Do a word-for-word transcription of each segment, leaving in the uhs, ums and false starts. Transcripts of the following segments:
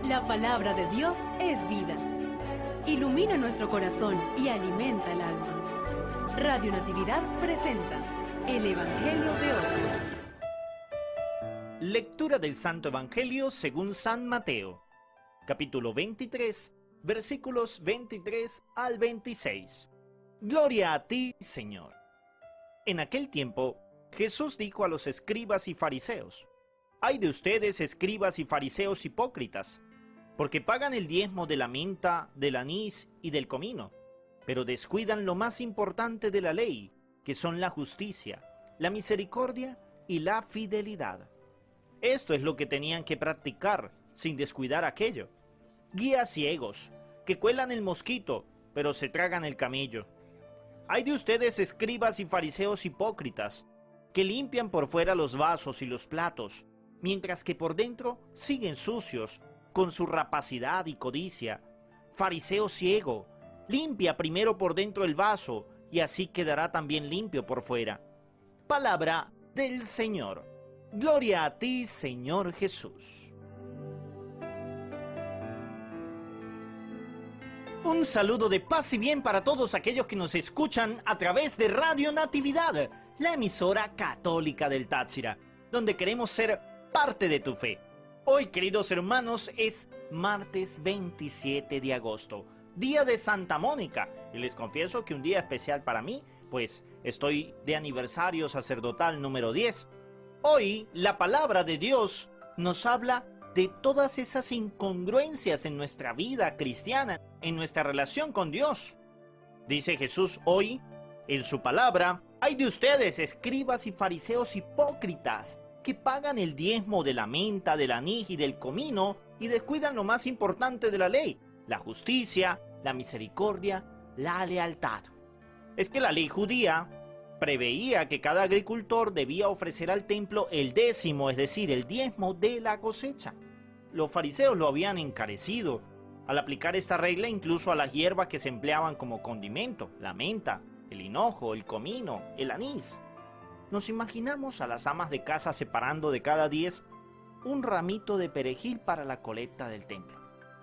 La palabra de Dios es vida. Ilumina nuestro corazón y alimenta el alma. Radio Natividad presenta el Evangelio de hoy. Lectura del Santo Evangelio según San Mateo, capítulo veintitrés, versículos veintitrés al veintiséis. Gloria a ti, Señor. En aquel tiempo, Jesús dijo a los escribas y fariseos: «Ay de ustedes, escribas y fariseos hipócritas, porque pagan el diezmo de la menta, del anís y del comino, pero descuidan lo más importante de la ley, que son la justicia, la misericordia y la fidelidad». Esto es lo que tenían que practicar, sin descuidar aquello. Guías ciegos, que cuelan el mosquito, pero se tragan el camello. Ay de ustedes, escribas y fariseos hipócritas, que limpian por fuera los vasos y los platos, mientras que por dentro siguen sucios, con su rapacidad y codicia. Fariseo ciego, limpia primero por dentro el vaso, y así quedará también limpio por fuera. Palabra del Señor. Gloria a ti, Señor Jesús. Un saludo de paz y bien para todos aquellos que nos escuchan a través de Radio Natividad, la emisora católica del Táchira, donde queremos ser parte de tu fe. Hoy, queridos hermanos, es martes veintisiete de agosto, día de Santa Mónica, y les confieso que un día especial para mí, pues estoy de aniversario sacerdotal número diez. Hoy, la palabra de Dios nos habla de todas esas incongruencias en nuestra vida cristiana, en nuestra relación con Dios. Dice Jesús hoy, en su palabra: «Ay de ustedes, escribas y fariseos hipócritas, que pagan el diezmo de la menta, del anís y del comino, y descuidan lo más importante de la ley, la justicia, la misericordia, la lealtad». Es que la ley judía preveía que cada agricultor debía ofrecer al templo el décimo, es decir, el diezmo de la cosecha. Los fariseos lo habían encarecido al aplicar esta regla incluso a las hierbas que se empleaban como condimento: la menta, el hinojo, el comino, el anís. Nos imaginamos a las amas de casa separando de cada diez un ramito de perejil para la colecta del templo.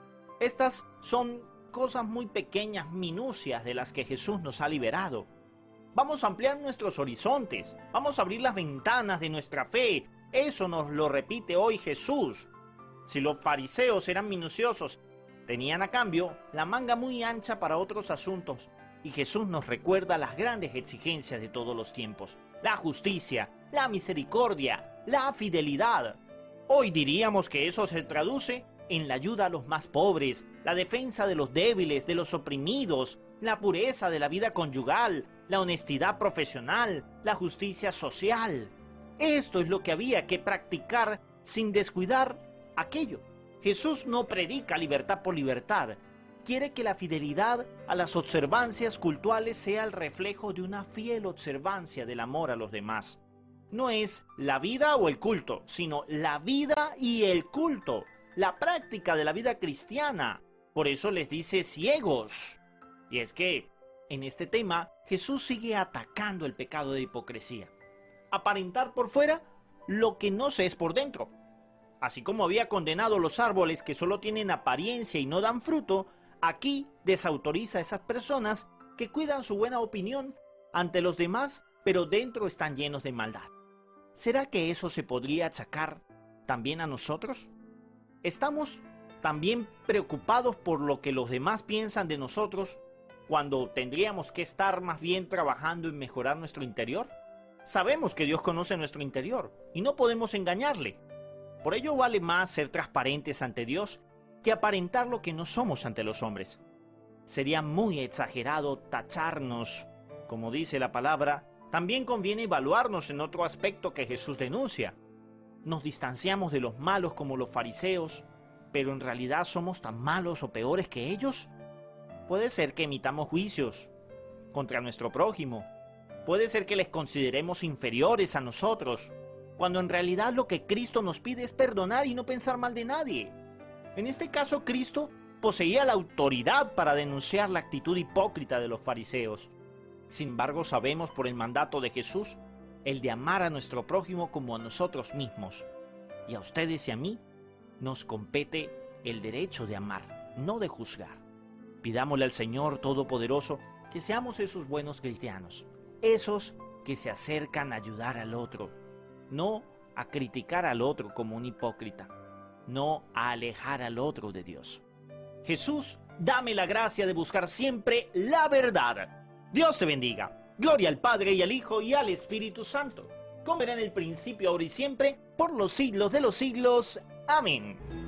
Estas son cosas muy pequeñas, minucias, de las que Jesús nos ha liberado. Vamos a ampliar nuestros horizontes, vamos a abrir las ventanas de nuestra fe. Eso nos lo repite hoy Jesús. Si los fariseos eran minuciosos, tenían a cambio la manga muy ancha para otros asuntos. Y Jesús nos recuerda las grandes exigencias de todos los tiempos: la justicia, la misericordia, la fidelidad. Hoy diríamos que eso se traduce en la ayuda a los más pobres, la defensa de los débiles, de los oprimidos, la pureza de la vida conyugal, la honestidad profesional, la justicia social. Esto es lo que había que practicar sin descuidar aquello. Jesús no predica libertad por libertad. Quiere que la fidelidad a las observancias cultuales sea el reflejo de una fiel observancia del amor a los demás. No es la vida o el culto, sino la vida y el culto, la práctica de la vida cristiana. Por eso les dice ciegos. Y es que, en este tema, Jesús sigue atacando el pecado de hipocresía. Aparentar por fuera lo que no se es por dentro. Así como había condenado los árboles que solo tienen apariencia y no dan fruto, aquí desautoriza a esas personas que cuidan su buena opinión ante los demás, pero dentro están llenos de maldad. ¿Será que eso se podría achacar también a nosotros? ¿Estamos también preocupados por lo que los demás piensan de nosotros cuando tendríamos que estar más bien trabajando en mejorar nuestro interior? Sabemos que Dios conoce nuestro interior y no podemos engañarle. Por ello vale más ser transparentes ante Dios que aparentar lo que no somos ante los hombres. Sería muy exagerado tacharnos, como dice la palabra. También conviene evaluarnos en otro aspecto que Jesús denuncia. Nos distanciamos de los malos como los fariseos, pero en realidad somos tan malos o peores que ellos. Puede ser que emitamos juicios contra nuestro prójimo. Puede ser que les consideremos inferiores a nosotros, cuando en realidad lo que Cristo nos pide es perdonar y no pensar mal de nadie. En este caso, Cristo poseía la autoridad para denunciar la actitud hipócrita de los fariseos. Sin embargo, sabemos por el mandato de Jesús el de amar a nuestro prójimo como a nosotros mismos. Y a ustedes y a mí nos compete el derecho de amar, no de juzgar. Pidámosle al Señor Todopoderoso que seamos esos buenos cristianos, esos que se acercan a ayudar al otro, no a criticar al otro como un hipócrita, no a alejar al otro de Dios. Jesús, dame la gracia de buscar siempre la verdad. Dios te bendiga. Gloria al Padre y al Hijo y al Espíritu Santo, como era en el principio, ahora y siempre, por los siglos de los siglos. Amén.